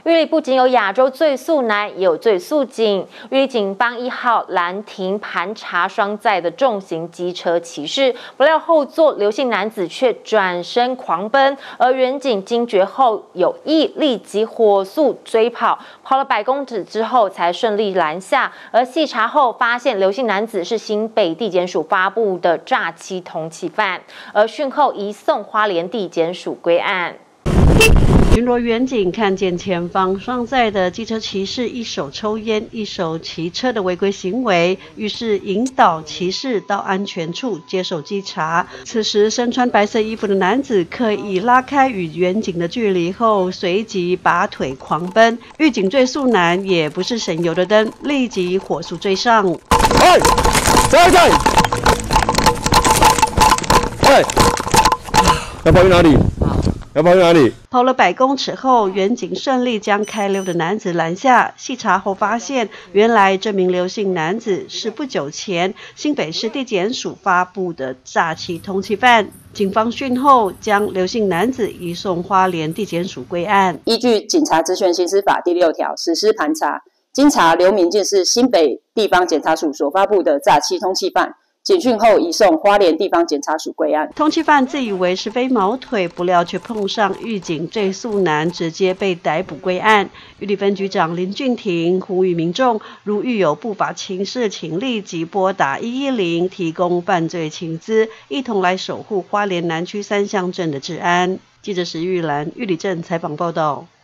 玉里不仅有亚洲最速男，也有最速警。玉里警帮1号拦停盘查双载的重型机车骑士，不料后座刘姓男子却转身狂奔，而员警惊觉后有意立即火速追跑，跑了100公尺之后才顺利拦下。而细查后发现刘姓男子是新北地检署发布的诈欺通缉犯，而讯后移送花莲地检署归案。 巡逻员警看见前方双载的机车骑士一手抽烟一手骑车的违规行为，于是引导骑士到安全处接受稽查。此时身穿白色衣服的男子刻意拉开与员警的距离后，随即拔腿狂奔。狱警最速男也不是省油的灯，立即火速追上。 要跑去哪里？要跑去哪里？ 跑了100公尺后，员警顺利将开溜的男子拦下。细查后发现，原来这名刘姓男子是不久前新北市地检署发布的诈欺通缉犯。警方讯后，将刘姓男子移送花莲地检署归案。 依据《警察职权行使法》第6条实施盘查，经查刘明进是新北地方检察署所发布的诈欺通缉犯。警讯后移送花莲地方检察署归案。 通缉犯自以为是飞毛腿，不料却碰上狱警最速男，直接被逮捕归案。玉里分局长林俊廷呼吁民众，如遇有不法情事，请立即拨打110，提供犯罪情资，一同来守护花莲南区3乡镇的治安。记者石玉兰，玉里镇采访报道。